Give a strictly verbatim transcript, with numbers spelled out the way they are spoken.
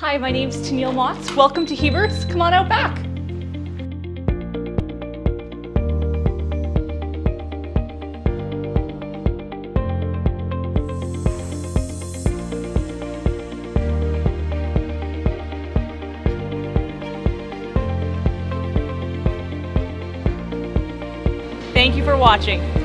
Hi, my name's Tennille Motts. Welcome to Hiebert's. Come on out back. Thank you for watching.